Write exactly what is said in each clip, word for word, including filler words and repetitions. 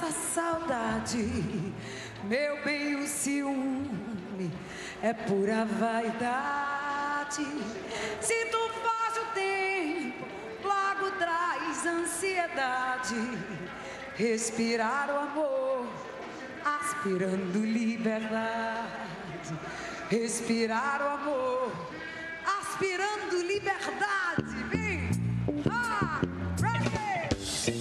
essa saudade, meu bem, o ciúme é pura vaidade. Sinto faz o tempo, logo traz ansiedade. Respirar o amor, aspirando liberdade. Respirar o amor, aspirando liberdade. Vem! Ah, ready!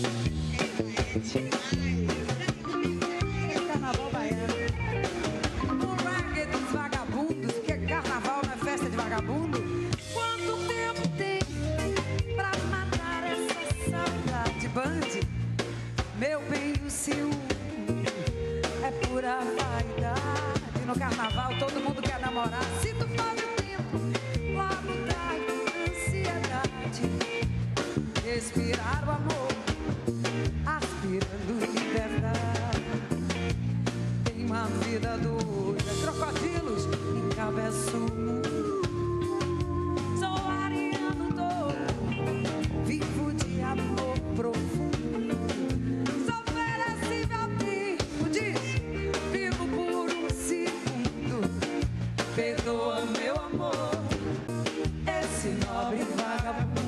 Carnaval baiano. O reggae dos vagabundos, que carnaval não é festa de vagabundo. Quanto tempo tem pra matar essa saudade? Bande, meu bem, o ciúme é pura vaidade. No carnaval todo mundo quer namorar. Se tu faz o tempo, logo traz ansiedade. Respirar o amor, aspirando liberdade. Tem uma vida doida, crocodilos encabeçam o mundo. Sou ariano todo, vivo de amor profundo. Sou perecível ao tempo, diz, vivo por um segundo. Perdoa, meu amor, esse nobre vagabundo.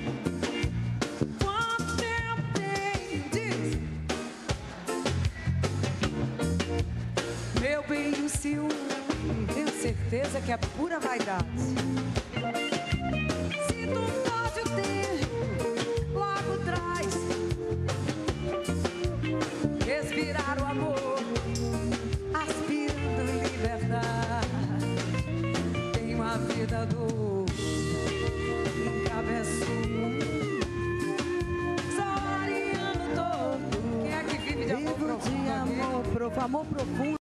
Quanto tempo tem, diz, meu bem, o ciúme, tenho certeza que é pura vaidade. Se tu pode o tempo, logo traz. Respirar o amor, aspirando liberdade. Tem uma vida doce, encabeça o mundo. Sou ariano todo. Quem é que vive de amor Vivo profundo de aqui? amor profundo. Amor profundo.